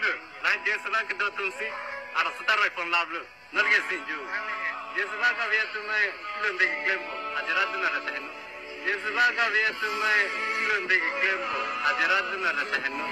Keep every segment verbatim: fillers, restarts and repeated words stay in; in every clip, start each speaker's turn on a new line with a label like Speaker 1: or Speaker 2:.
Speaker 1: lu, lain dia selang kedua tungsi, ada setar iPhone lab lu, nalge sinju. Dia selang kau biar tu mai film dek klaim ko, ajaran tu nara tehnu. Dia selang kau biar tu mai film dek klaim ko, ajaran tu nara tehnu.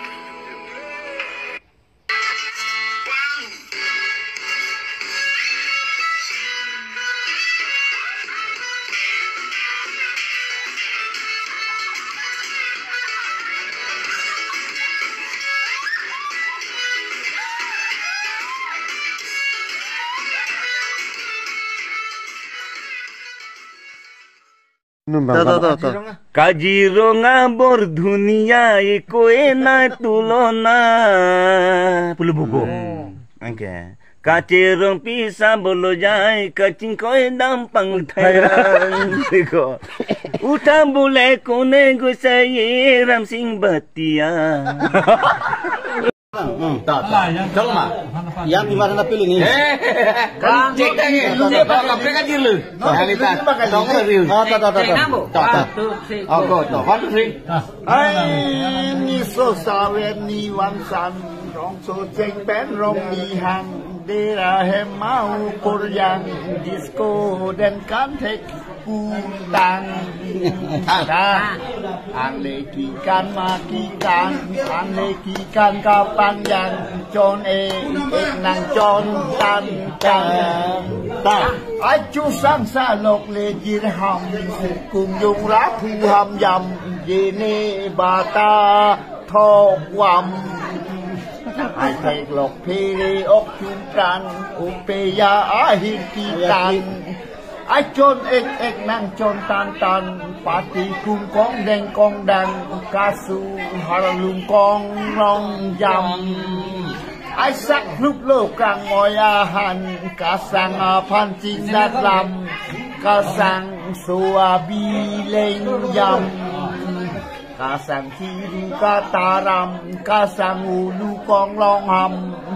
Speaker 2: Kajirunga bor dunia ikoe na tulona pulu buku. Oke. Kacirung pisa bolo jai kacing koe dampang thairan. Dekho. Uta bule kone gusai ram sing batia.
Speaker 3: Hmm, tak, tak. Jangan mak. Yang di mana nak pilih ni?
Speaker 2: Kan cek dah ni. Cek pak kapre kan jilu. Hari tak. Tong review.
Speaker 3: Ah, tak, tak, tak. Tak, tak. Oh, go, go. One, two, three. Ai, ni so sawen ni wan san, rong so ceng pen rong ni hang, dera hem mau koryang disco dan kantek putang. Dah. Ang lekikan makikan, ang lekikan kapan yang con e ek nang con tan tan. Dah. Acu sang salok le jir ham, cùng dùng rap thu ham yam, yene bata thok wam. Ai thek lok pere ok chun kan, upeya ahir kitan. Ai chôn ek ek nang chôn tan tan, party cung con đen con đằng, ca su haralung con rong yam. Ai sắc lúc lô càng ngồi à hàn, ca sang à phan chinh đát làm, ca sang su à bi lên yam. Ca sang chi ru ca ta ram, ca sang u lu con long hầm.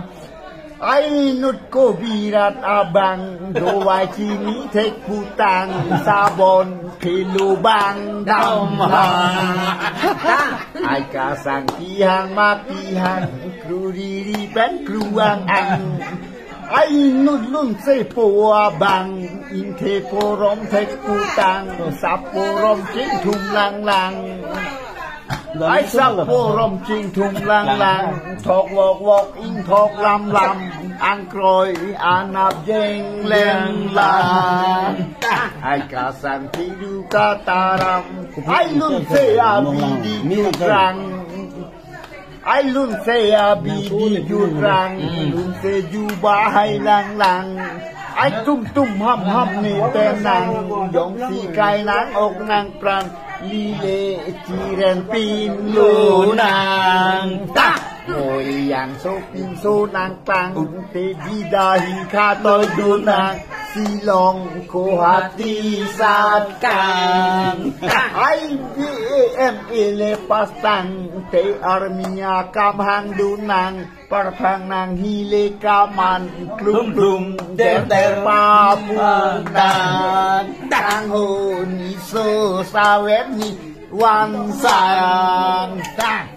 Speaker 3: Ai nut ko birat abang, do wai chi ni thek putang, sabon pilubang dam hang. Ai ka sang ki hang ma ki hang, kru ri ri pen kru ang ang. Ai nut lun se po abang, in the po rom thek putang, sap po rom chin thum lang lang. Ai sắp po rom chinh thùng lang lang, thọc vọc vọc in thọc lam lam, ăn còi ăn áp deng lên lan. Ai cả sang thi du ca ta ram, ai luôn se a bi di du rang, ai luôn se a bi di du rang, luôn se du ba hai lang lang. Ai tum tum ham ham ni tên nàng, dòng si cay nắng ốc nàng pran. Lile chiren pin lu nang ta ngồi yang so pin so nang tang te vida hi kha tôi du nang si long ko hati sát kang ai em ile pastang te armia kam hang du nang par phang nang hi le kaman klum klum der der pa pu dan tang ho ni so sa wet ni wan sang ta